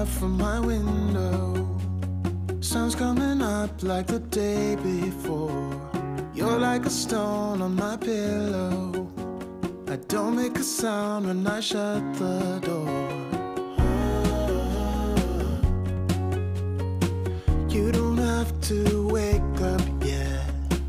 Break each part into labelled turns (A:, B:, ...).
A: out from my window. Sun's coming up like the day before. You're like a stone on my pillow. I don't make a sound when I shut the door. You don't have to wake up yet.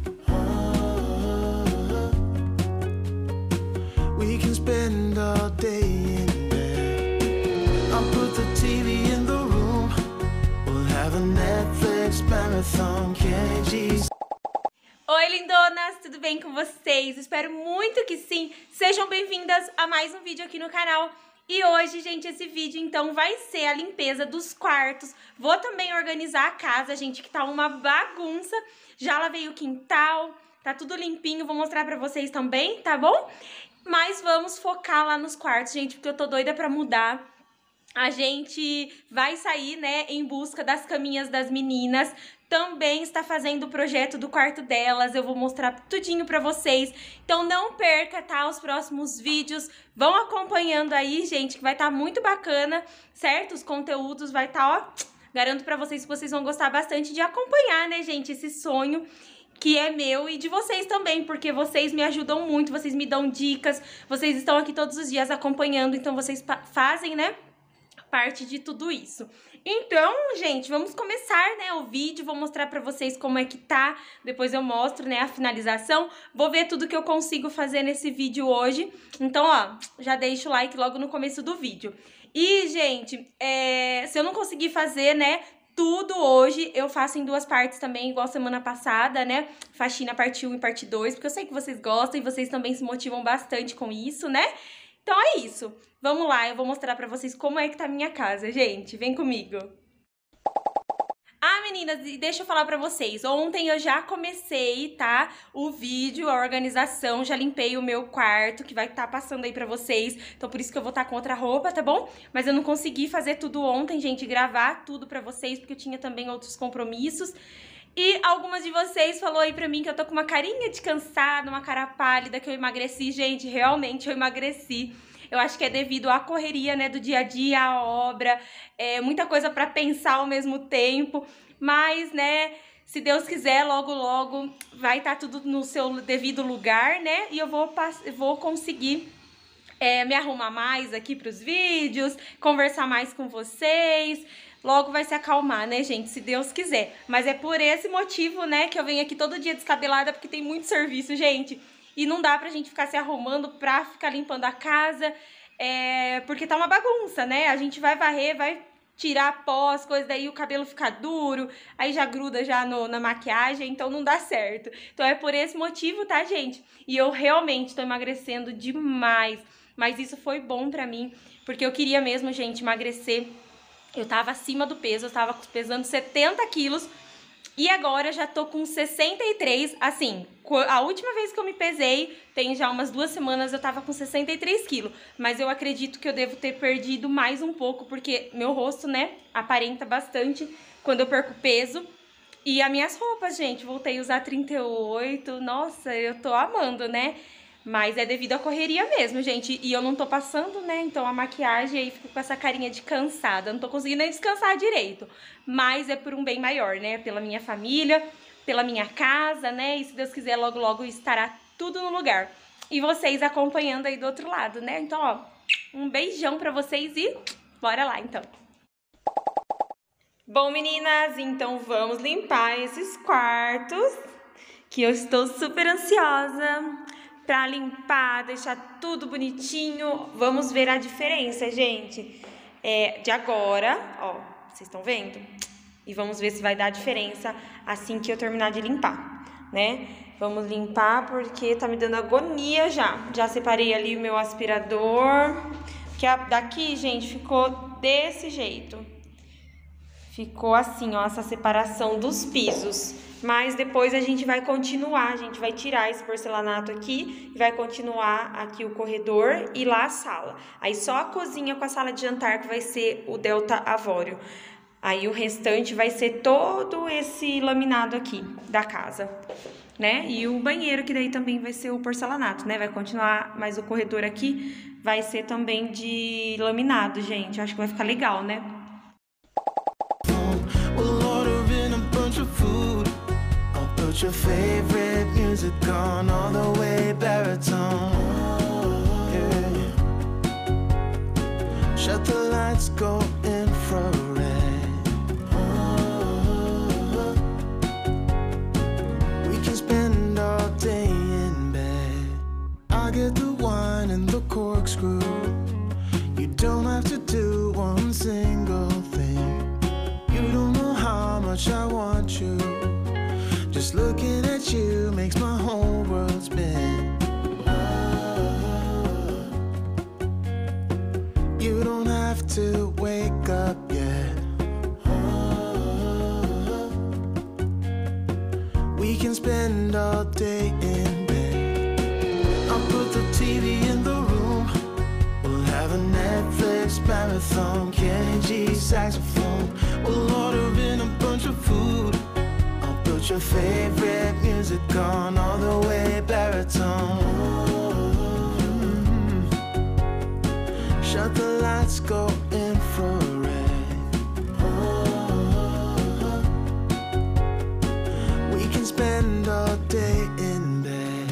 A: We can spend all day in bed. I'll put the TV in the room. We'll have a Netflix marathon. Kenny G's.
B: Oi, lindonas! Tudo bem com vocês? Espero muito que sim! Sejam bem-vindas a mais um vídeo aqui no canal. E hoje, gente, esse vídeo, então, vai ser a limpeza dos quartos. Vou também organizar a casa, gente, que tá uma bagunça. Já lavei o quintal, tá tudo limpinho, vou mostrar pra vocês também, tá bom? Mas vamos focar lá nos quartos, gente, porque eu tô doida pra mudar. A gente vai sair, né, em busca das caminhas das meninas. Também está fazendo o projeto do quarto delas. Eu vou mostrar tudinho pra vocês. Então não perca, tá, os próximos vídeos. Vão acompanhando aí, gente, que vai estar muito bacana, certo? Os conteúdos vai estar, ó, garanto pra vocês que vocês vão gostar bastante de acompanhar, né, gente, esse sonho que é meu e de vocês também, porque vocês me ajudam muito, vocês me dão dicas, vocês estão aqui todos os dias acompanhando, então vocês fazem, né, parte de tudo isso. Então, gente, vamos começar, né, o vídeo, vou mostrar pra vocês como é que tá, depois eu mostro, né, a finalização, vou ver tudo que eu consigo fazer nesse vídeo hoje, então, ó, já deixa o like logo no começo do vídeo. E, gente, se eu não conseguir fazer, né, tudo hoje, eu faço em duas partes também, igual semana passada, né, faxina parte 1 e parte 2, porque eu sei que vocês gostam e vocês também se motivam bastante com isso, né. Então é isso, vamos lá, eu vou mostrar pra vocês como é que tá a minha casa, gente, vem comigo. Ah, meninas, e deixa eu falar pra vocês, ontem eu já comecei, tá, o vídeo, a organização, já limpei o meu quarto, que vai estar passando aí pra vocês, então por isso que eu vou estar com outra roupa, tá bom? Mas eu não consegui fazer tudo ontem, gente, gravar tudo pra vocês, porque eu tinha também outros compromissos. E algumas de vocês falou aí pra mim que eu tô com uma carinha de cansada, uma cara pálida, que eu emagreci. Gente, realmente eu emagreci. Eu acho que é devido à correria, né, do dia a dia, à obra, muita coisa pra pensar ao mesmo tempo. Mas, né, se Deus quiser, logo, logo vai estar tudo no seu devido lugar, né? E eu vou conseguir me arrumar mais aqui pros vídeos, conversar mais com vocês. Logo vai se acalmar, né, gente? Se Deus quiser. Mas é por esse motivo, né, que eu venho aqui todo dia descabelada, porque tem muito serviço, gente. E não dá pra gente ficar se arrumando pra ficar limpando a casa, porque tá uma bagunça, né? A gente vai varrer, vai tirar pó, as coisas, daí o cabelo fica duro, aí já gruda já na maquiagem, então não dá certo. Então é por esse motivo, tá, gente? E eu realmente tô emagrecendo demais. Mas isso foi bom pra mim, porque eu queria mesmo, gente, emagrecer. Eu tava acima do peso, eu tava pesando 70 quilos e agora eu já tô com 63, assim, a última vez que eu me pesei, tem já umas 2 semanas, eu tava com 63 quilos, mas eu acredito que eu devo ter perdido mais um pouco, porque meu rosto, né, aparenta bastante quando eu perco peso. E as minhas roupas, gente, voltei a usar 38, nossa, eu tô amando, né? Mas é devido à correria mesmo, gente. E eu não tô passando, né? Então a maquiagem aí fica com essa carinha de cansada. Eu não tô conseguindo nem descansar direito. Mas é por um bem maior, né? Pela minha família, pela minha casa, né? E se Deus quiser, logo, logo estará tudo no lugar. E vocês acompanhando aí do outro lado, né? Então, ó, um beijão pra vocês e bora lá, então. Bom, meninas, então vamos limpar esses quartos, que eu estou super ansiosa pra limpar, deixar tudo bonitinho. Vamos ver a diferença, gente, de agora, ó, vocês estão vendo? E vamos ver se vai dar diferença assim que eu terminar de limpar, né? Vamos limpar porque tá me dando agonia já. Já separei ali o meu aspirador, que daqui, gente, ficou desse jeito. Ficou assim, ó, essa separação dos pisos. Mas depois a gente vai continuar, a gente vai tirar esse porcelanato aqui e vai continuar aqui o corredor e lá a sala. Aí só a cozinha com a sala de jantar que vai ser o Delta Avorio. Aí o restante vai ser todo esse laminado aqui da casa, né? E o banheiro, que daí também vai ser o porcelanato, né? Vai continuar, mas o corredor aqui vai ser também de laminado, gente. Acho que vai ficar legal, né?
A: put your favorite music on all the way baritone. Yeah. Shut the lights, go infrared. We can spend all day in bed. I get the wine and the corkscrew. You don't have to do one single thing. You don't know how much I want you. Just looking at you makes my whole world spin. You don't have to wake up yet. We can spend all day in bed. I'll put the TV in the room. We'll have a Netflix marathon, Kenny G saxophone. We'll order in a bunch of food. I'll put your favorite music on all the way baritone. Shut the lights, go infrared. We can spend all day in bed.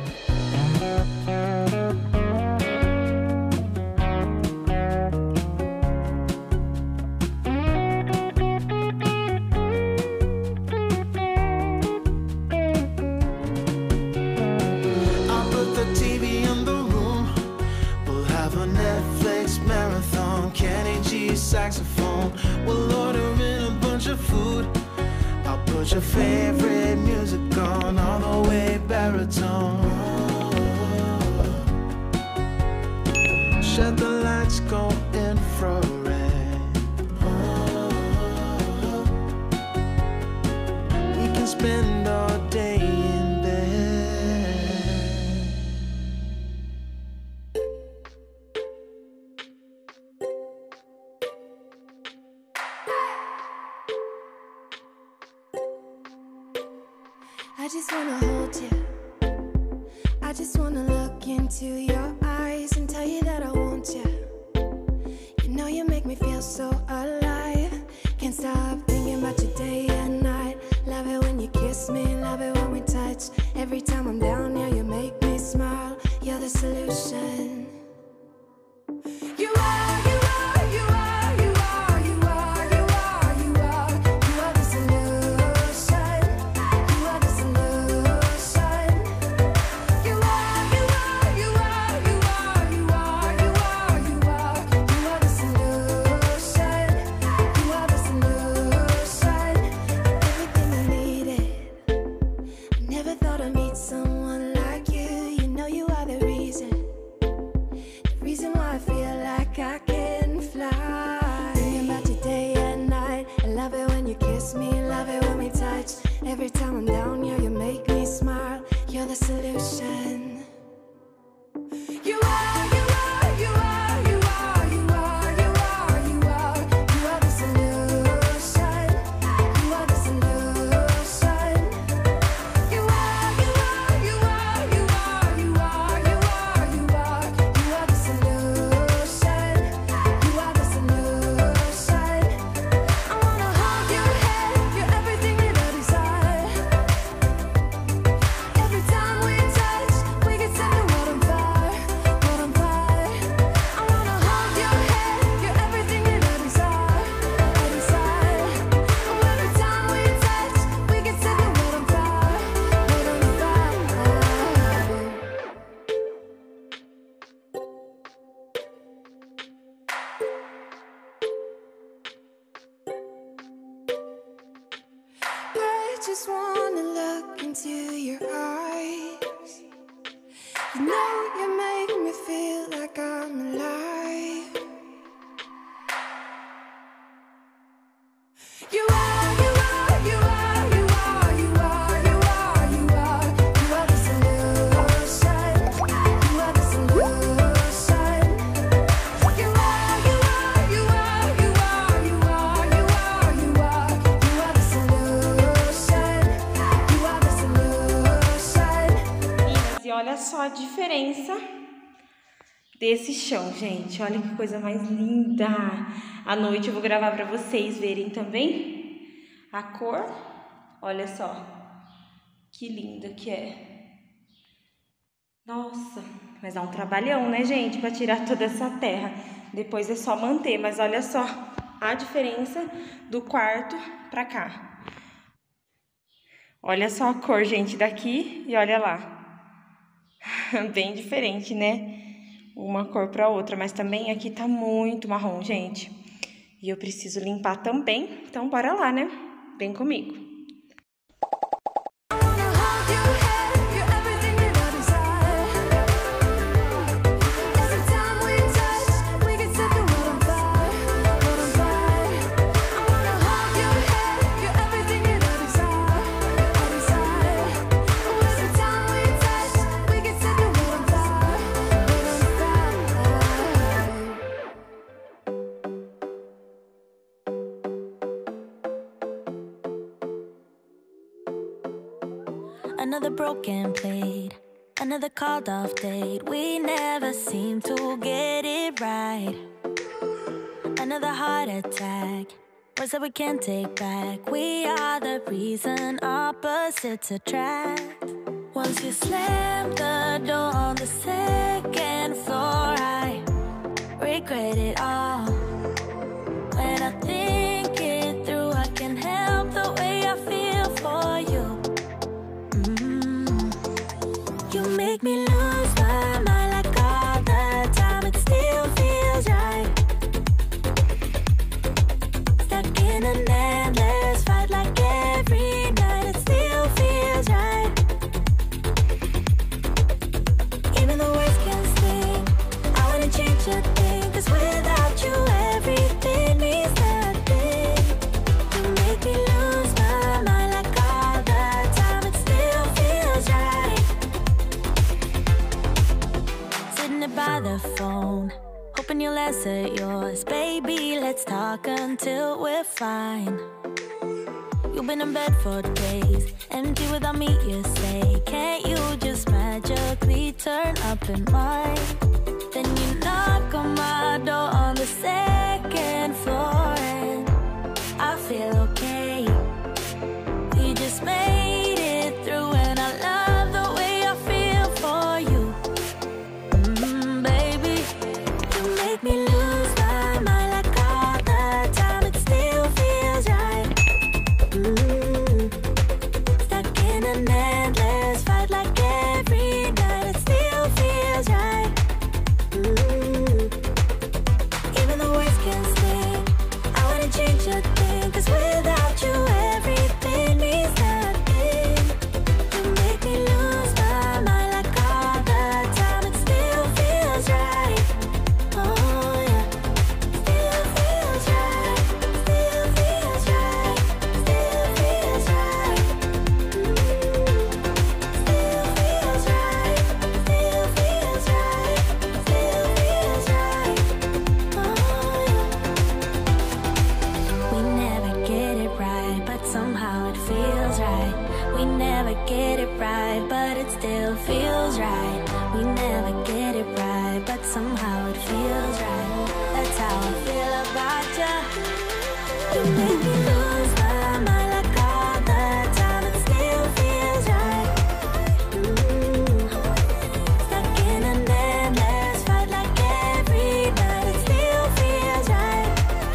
A: I'll put the TV in the room. We'll have a Netflix marathon, Kenny G saxophone. We'll order in a bunch of food. I'll put your favorite music on all the way baritone. Shut the lights, go infrared. We can spend all day in bed.
C: I just wanna hold you. I just wanna look into your eyes and tell you that I want you. You know you make me feel so alive. Can't stop thinking about you day and night. Love it when you kiss me, love it when we touch. Every time I'm down here, you make me smile. You're the solution. You are, you are, you are, you are, you are, you are, you are. You are the solution. You are the solution. You are, you are, you are, you are, you are, you are, you are. You are the solution. You are the solution. Everything I needed. I never thought I'd meet someone like you. You know you are the reason. The reason why I feel like I can fly. Thinking about you day and night. I love it when you kiss me, love it when we touch. Every time I'm down here, you make me smile. You're the solution. You are, you are, you are, you are, you are, you are, you are. You are the solution. You are the solution. You are, you are, you are, you are, you are, you are, you are. You are the solution. You are the solution. I wanna hold your head. You're everything that I desire. Every time we touch, we get set the world on fire, world on fire. I wanna hold your head. You're everything that I desire, I desire. Oh, every time we touch, we get set the world on fire, world on fire. I just wanna look into your eyes. You know you make me feel like I'm alive. You are, you are, you are, you are, you are, you are, you are. You are the solution. You are the solution. You are, you are, you are, you are, you are, you are, you are. You are the solution. You are the solution.
B: Meninas, e olha só a diferença desse chão, gente. Olha que coisa mais linda. À noite eu vou gravar pra vocês verem também a cor. Olha só. Que linda que é. Nossa, mas dá um trabalhão, né, gente, pra tirar toda essa terra. Depois é só manter, mas olha só a diferença do quarto pra cá. Olha só a cor, gente, daqui e olha lá. Bem diferente, né? Uma cor pra outra, mas também aqui tá muito marrom, gente. E eu preciso limpar também, então bora lá, né? Vem comigo.
D: Another broken plate, another called off date. We never seem to get it right. Another heart attack, words that we can't take back. We are the reason opposites attract. Once you slam the door on the second floor, I regret it all. When I think it through, I can't help the way I feel for you. You make me lose my mind like all the time. It still feels right. Stuck in an endless fight like every night. It still feels right. Even the words can sting. I wouldn't change a thing, 'cause without you everything means nothing. You make me lose my mind like all the time. It still feels right. By the phone, hoping you'll answer yours. Baby, let's talk until we're fine. You've been in bed for days, empty without me, you say. Can't you just magically turn up in mine? Then you knock on my door on the second floor, and I feel okay. We just made it through, and I love the way I feel for you. Make me lose my mind like all the time. It still feels right. Stuck in an endless fight like every night. It still feels right. Even the words can sting. I wouldn't change a thing, 'cause without you everything means nothing. You make me lose my mind like all the time. It still feels right. Oh yeah, still feels right, still feels right, still feels right, still feels right, still feels right, still feels right. Oh yeah. We never get it right, but somehow it feels right. We never get it right, but it still feels right. We never get it right, but somehow it feels right. That's how I feel about you. You make me lose my mind like all the time. It still feels right. Stuck in an endless fight like every night. It still feels right.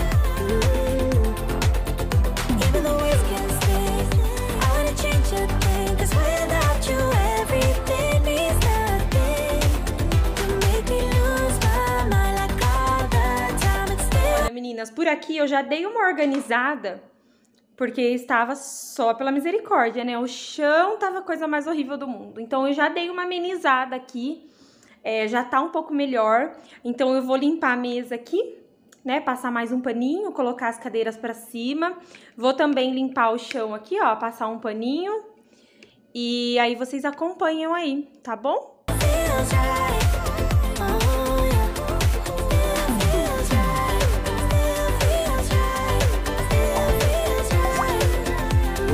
D: Even the words can sting. I wouldn't change a thing, 'cause without you everything means nothing. You make me lose my mind like all the time. It's still.
B: Olha, meninas, por aqui eu já dei uma organizada, porque estava só pela misericórdia, né? O chão tava a coisa mais horrível do mundo. Então eu já dei uma amenizada aqui, já tá um pouco melhor. Então eu vou limpar a mesa aqui, né? Passar mais um paninho, colocar as cadeiras pra cima. Vou também limpar o chão aqui, ó, passar um paninho. E aí vocês acompanham aí, tá bom?
D: Feels right. Oh yeah. Still feels right. Still feels right. Still feels right. Still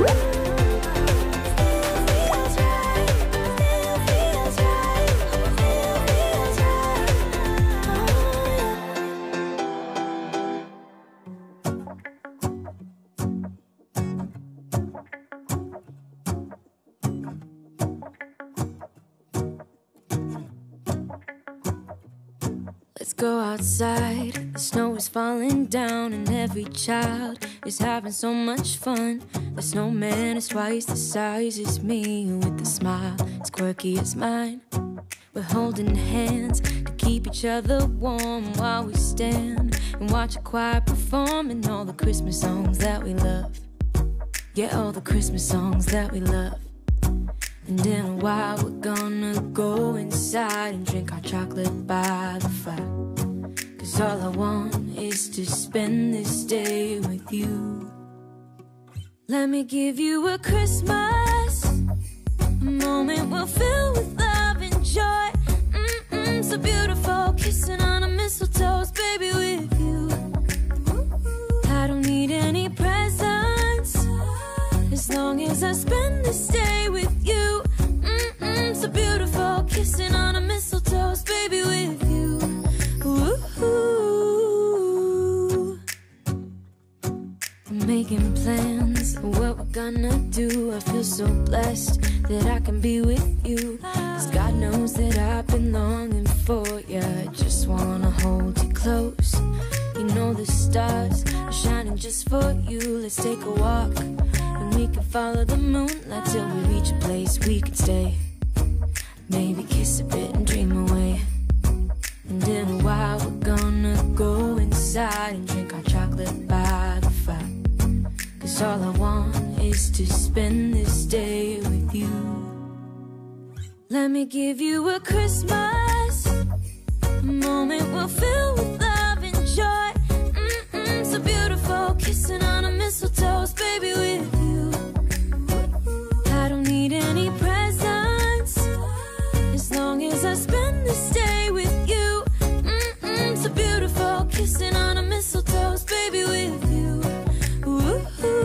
D: feels right. Still feels right. Still feels right. Oh yeah.
C: go outside. The snow is falling down and every child is having so much fun. The snowman is twice the size as me, with a smile as quirky as mine. We're holding hands to keep each other warm while we stand and watch a choir performing all the Christmas songs that we love. Yeah, all the Christmas songs that we love. And in a while we're gonna go inside and drink our chocolate by the fire. 'Cause all I want is to spend this day with you. Let me give you a Christmas, a moment we'll fill with love and joy. So beautiful, kissing on a mistletoe, baby, with you. I don't need any presents, as long as I spend this day with you. So beautiful, kissing on a mistletoe, baby, with you. Ooh. I'm making plans of what we're gonna do. I feel so blessed that I can be with you, 'cause God knows that I've been longing for you. I just wanna hold you close. You know the stars are shining just for you. Let's take a walk and we can follow the moonlight till we reach a place we can stay. Maybe kiss a bit and dream away. And in a while we're gonna go inside and drink our chocolate by the fire. 'Cause all I want is to spend this day with you. Let me give you a Christmas, a moment we'll fill with love and joy. So beautiful, kissing on a mistletoe, baby, with you. I don't need any presents, as long as I spend this day with you. So beautiful, kissing on a mistletoe, baby, with you. Ooh.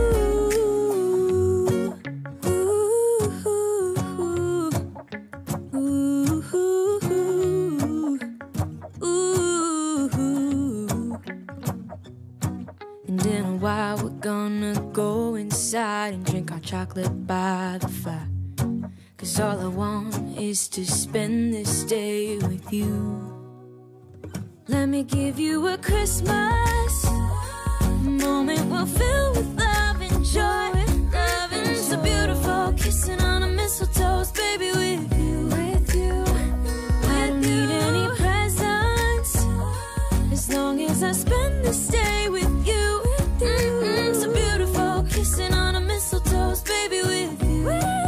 C: And in a while we're gonna go inside and drink our chocolate by the fire. 'Cause all I want is to spend this day with you. Let me give you a Christmas, a moment we'll fill with love and joy. Love and so beautiful, kissing on a mistletoe, baby, with you. I don't need any presents, as long as I spend this day with you. So beautiful, kissing on a mistletoe, baby, with you.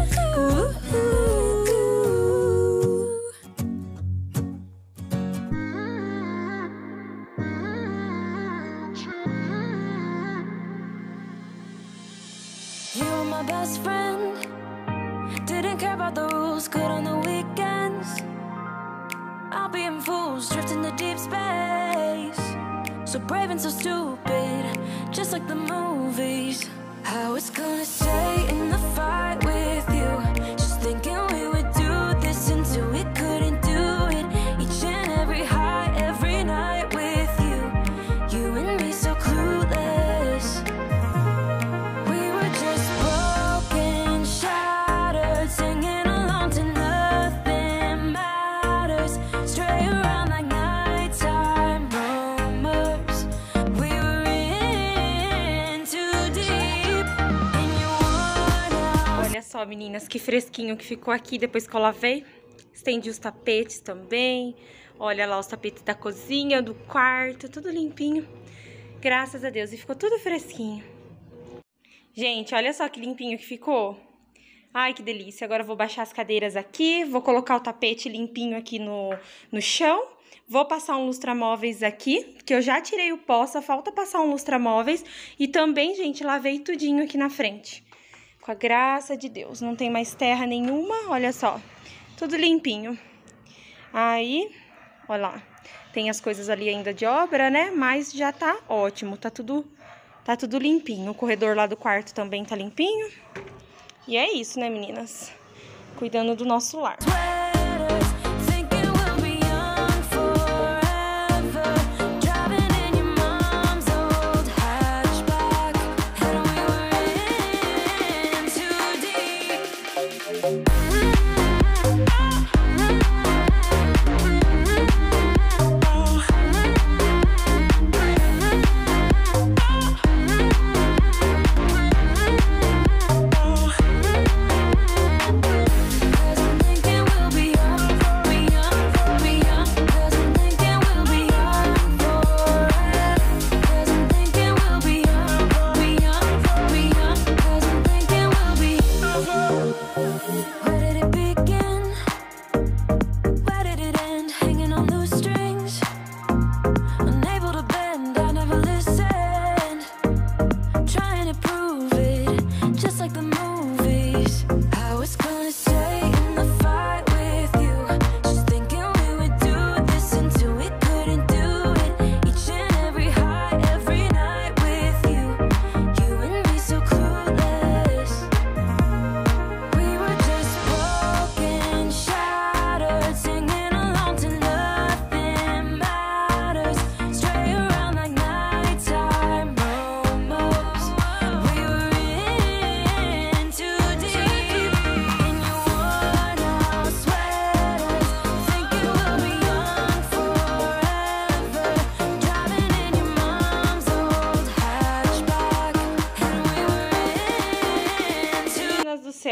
C: You were my best friend, didn't care about the rules, good on the weekends. I'll be in fools, drifting to deep space. So brave and so stupid, just like the movies. I was gonna stay in the fight with you, just thinking we would do this until we couldn't do it. Each and every high, every night with you, you and me so clueless. We were just broken, shattered, singing along to nothing matters. Stray around like nighttime rumors. We were in too deep, and you worn out.
B: Olha só, meninas, que fresquinho que ficou aqui depois que eu lavei. Estendi os tapetes também. Olha lá os tapetes da cozinha, do quarto, tudo limpinho. Graças a Deus, e ficou tudo fresquinho. Gente, olha só que limpinho que ficou. Ai, que delícia. Agora eu vou baixar as cadeiras aqui, vou colocar o tapete limpinho aqui no chão. Vou passar um lustramóveis aqui, que eu já tirei o pó, só falta passar um lustramóveis. E também, gente, lavei tudinho aqui na frente. Com a graça de Deus, não tem mais terra nenhuma, olha só. Tudo limpinho. Aí, olha lá, tem as coisas ali ainda de obra, né? Mas já tá ótimo, tá tudo limpinho. O corredor lá do quarto também tá limpinho. E é isso, né, meninas? Cuidando do nosso lar.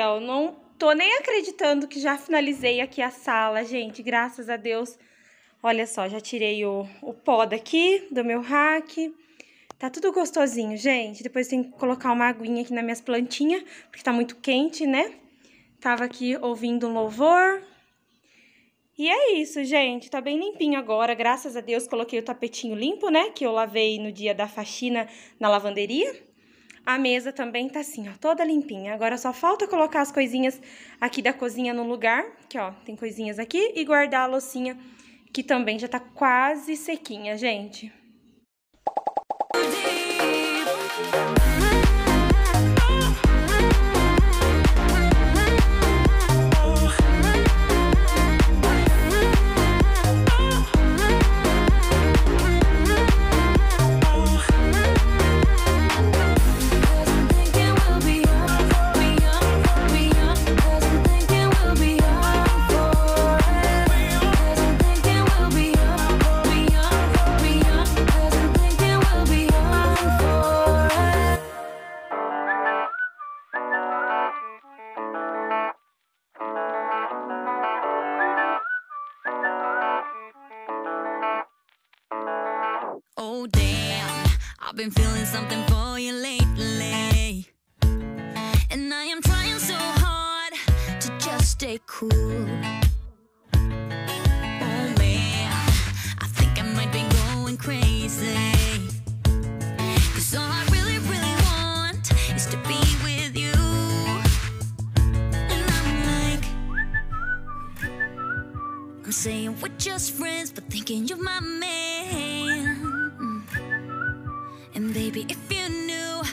B: céu, não tô nem acreditando que já finalizei aqui a sala, gente, graças a Deus. Olha só, já tirei o pó daqui do meu rack. Tá tudo gostosinho, gente. Depois tem que colocar uma aguinha aqui nas minhas plantinhas, porque tá muito quente, né? Tava aqui ouvindo um louvor. E é isso, gente. Tá bem limpinho agora, graças a Deus. Coloquei o tapetinho limpo, né? Que eu lavei no dia da faxina na lavanderia. A mesa também tá assim, ó, toda limpinha. Agora só falta colocar as coisinhas aqui da cozinha no lugar. Que, ó, tem coisinhas aqui. E guardar a loucinha, que também já tá quase sequinha, gente.
D: Oh damn, I've been feeling something for you lately, and I am trying so hard to just stay cool. Oh man, I think I might be going crazy, 'cause all I really, really want is to be with you. And I'm like, I'm saying we're just friends, but thinking you're my man. And baby, if you knew,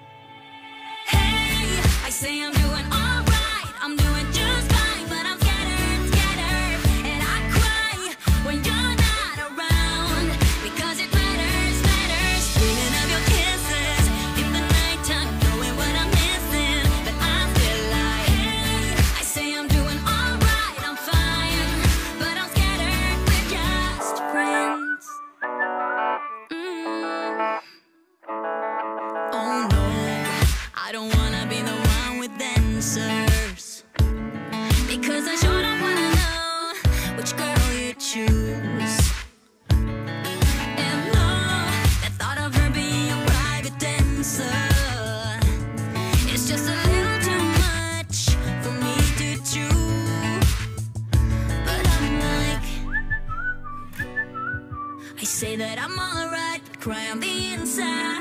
D: hey, I say I'm doing alright, I'm doing just fine, but I'm scattered, and I cry when you're not around, because it matters, dreaming of your kisses in the nighttime, knowing what I'm missing, but I'm still like, hey, I say I'm doing alright, I'm fine, but I'm scattered, we're just friends. Oh no, I don't wanna be the one with answers, because I sure don't wanna know which girl you choose. And no, the thought of her being your private dancer, it's just a little too much for me to chew. But I'm like, I say that I'm alright, but cry on the inside.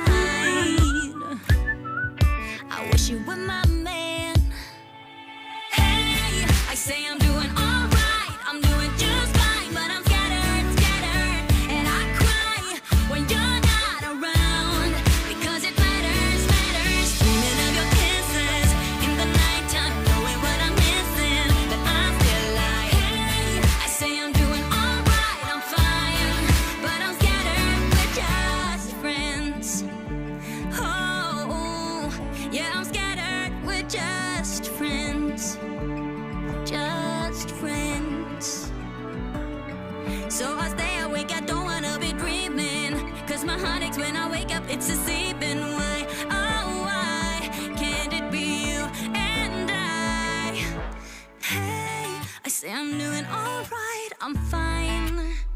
D: I wish you were my man. Hey, I say I'm doing alright, I'm doing just fine, but I'm scattered, and I cry when you're not around, because it matters, dreaming of your kisses in the nighttime, knowing what I'm missing, but I'm still like, hey, I say I'm doing alright, I'm fine, but I'm scattered, we're just friends. Oh, yeah, I'm scattered, we're just friends. Just friends. So I stay awake, I don't wanna be dreaming, 'cause my heart aches when I wake up, it's a sleeping way. Oh, why can't it be you and I? Hey, I say I'm doing alright, I'm fine.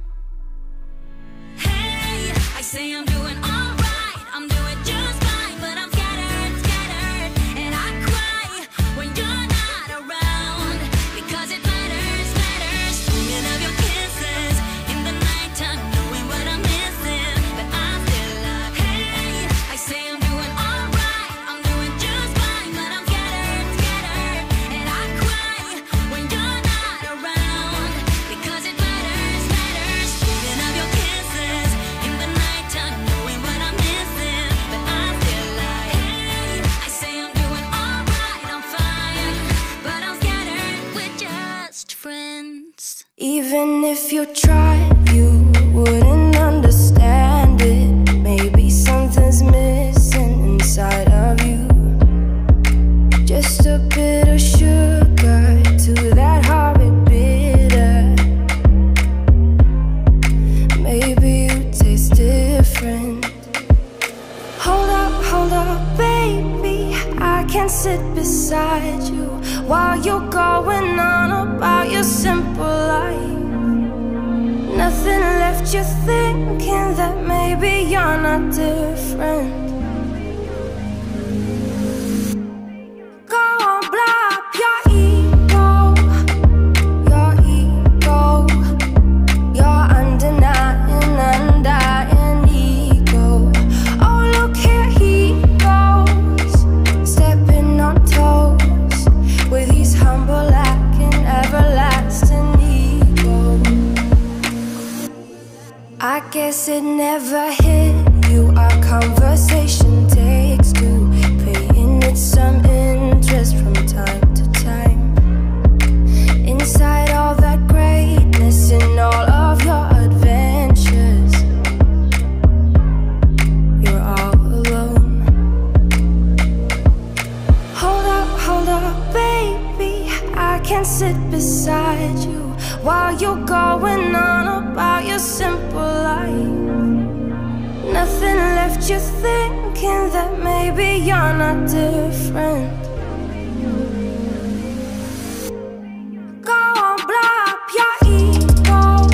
D: Hey, I say I'm doing alright, I'm doing just fine, but I'm scattered, and I cry when you're not around, because it matters, dreaming of your kisses in the nighttime, knowing what I'm missing, but I'm still like, hey, I say I'm doing alright, I'm doing just fine, but I'm scattered, and I cry when you're not around, because it matters, dreaming of your kisses in the nighttime, knowing what I'm missing, but I'm still like, hey, I say I'm doing alright, I'm fine, but I'm scattered, we're just friends.
C: Even if you tried, you wouldn't understand it. Maybe something's missing inside of you. Just a bit of sugar to that horrid bitter. Maybe you taste different. Hold up, baby, I can sit beside you while you're going on about your simple life. Nothing left you thinking that maybe you're not different. Go on, blow up your ego, your undenying, undying ego. Oh, look here he goes, stepping on toes with his humble lack and everlasting ego. I guess it never hit you. Our conversation takes two, paying it some interest from time to time. Inside all that greatness and all of your adventures, you're all alone. Hold up, baby, I can sit beside you while you're going on about your simple life. Nothing left you thinking that maybe you're not different. Go on, blow up your ego,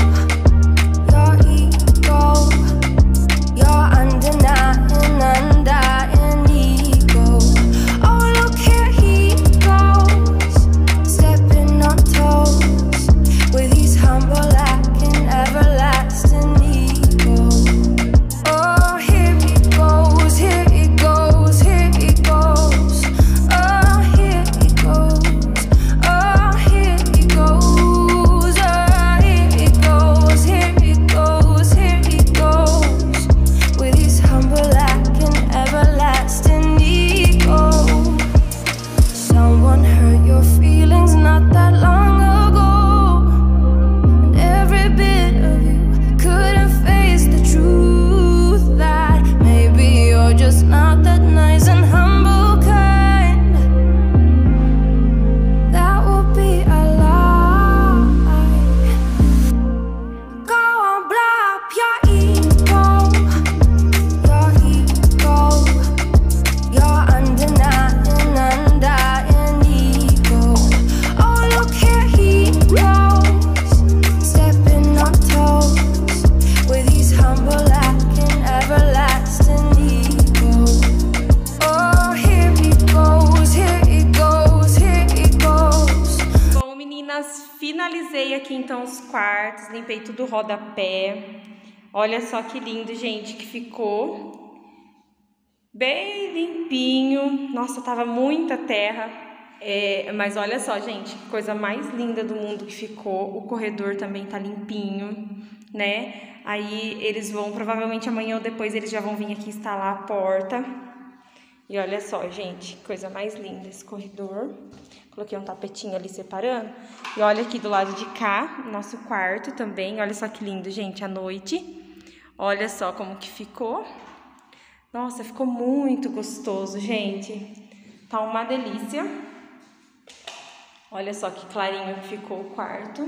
C: your undenying, undying ego. Oh, look here he goes, stepping on toes with his humble lack and everlasting ego. Oh, here he goes, here he goes, here he goes. Oh, here he goes, oh, here he goes, oh, here he goes, here he goes, here he goes with his humble lack and everlasting ego. Someone hurt your feelings not that long ago, and every bit of you couldn't face the truth that maybe you're just not that nice and humble kind. That would be a lie. Go on, blow up your ego, your undenying, undying ego. Oh, look here he goes, stepping on toes with his humble lack and everlasting ego. Oh, here he goes, here he goes, here he goes.
B: Bom, meninas, finalizei aqui então os quartos, limpei tudo o rodapé. Olha só que lindo, gente, que ficou. Bem limpinho. Nossa, tava muita terra. Mas olha só, gente, que coisa mais linda do mundo que ficou. O corredor também tá limpinho, né? Aí eles vão, provavelmente amanhã ou depois, eles já vão vir aqui instalar a porta. E olha só, gente, que coisa mais linda esse corredor. Coloquei um tapetinho ali separando. E olha aqui do lado de cá, nosso quarto também. Olha só que lindo, gente, à noite. Olha só como que ficou. Nossa, ficou muito gostoso, gente. Tá uma delícia. Olha só que clarinho que ficou o quarto.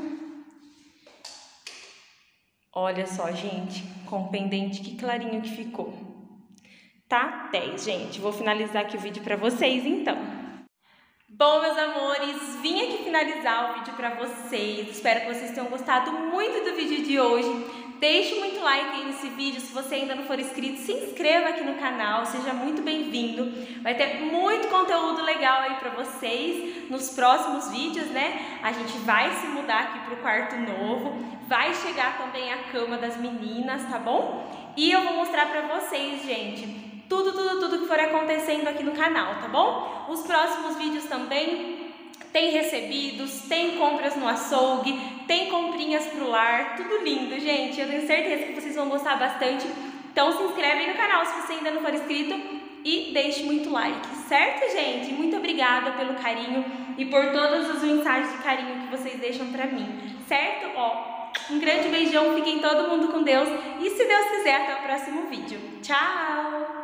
B: Olha só, gente, com o pendente, que clarinho que ficou. Tá 10, gente. Vou finalizar aqui o vídeo pra vocês, então. Bom, meus amores, vim aqui finalizar o vídeo pra vocês. Espero que vocês tenham gostado muito do vídeo de hoje. Deixe muito like aí nesse vídeo. Se você ainda não for inscrito, se inscreva aqui no canal. Seja muito bem-vindo. Vai ter muito conteúdo legal aí pra vocês nos próximos vídeos, né? A gente vai se mudar aqui pro quarto novo. Vai chegar também a cama das meninas, tá bom? E eu vou mostrar pra vocês, gente, tudo que for acontecendo aqui no canal, tá bom? Os próximos vídeos também tem recebidos, tem compras no açougue, tem comprinhas pro lar, tudo lindo, gente. Eu tenho certeza que vocês vão gostar bastante. Então se inscreve aí no canal se você ainda não for inscrito e deixe muito like, certo, gente? Muito obrigada pelo carinho e por todas as mensagens de carinho que vocês deixam pra mim, certo? Ó, um grande beijão, fiquem todo mundo com Deus e se Deus quiser, até o próximo vídeo. Tchau!